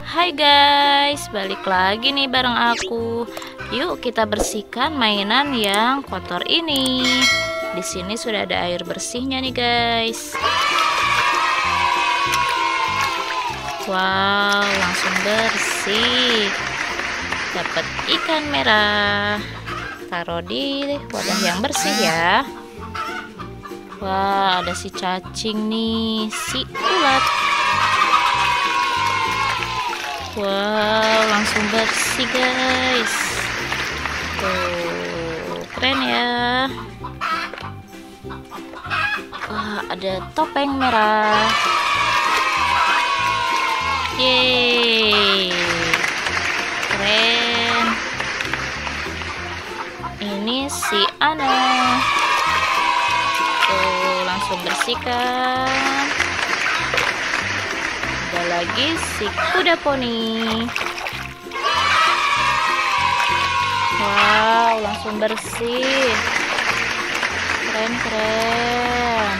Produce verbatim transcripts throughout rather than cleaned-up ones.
Hai guys, balik lagi nih bareng aku. Yuk kita bersihkan mainan yang kotor ini. Di sini sudah ada air bersihnya nih guys. Wow, langsung bersih. Dapat ikan merah. Taruh di wadah yang bersih ya. Wah, ada si cacing nih, si ulat. Wow, langsung bersih guys. Tuh, keren ya. Wah, ada topeng merah. Yeay, keren. Ini si Ana. Tuh, langsung bersihkan. Ada lagi si kuda poni. Wow, langsung bersih. Keren keren.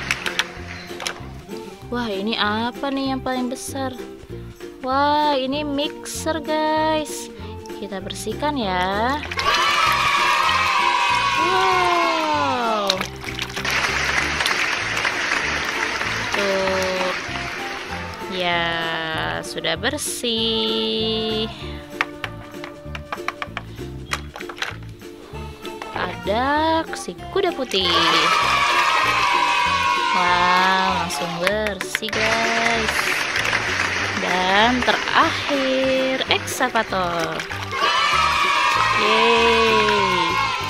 Wah, ini apa nih yang paling besar? Wah, ini mixer guys. Kita bersihkan ya. Wow. Tuh. Ya, sudah bersih. Ada si kuda putih. Wow, langsung bersih guys. Dan terakhir ekskavator. Yeay.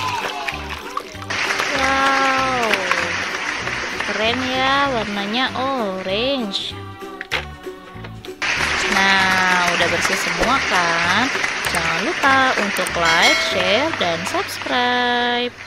Wow, keren ya, warnanya orange. Nah, udah bersih semua kan? Jangan lupa untuk like, share, dan subscribe.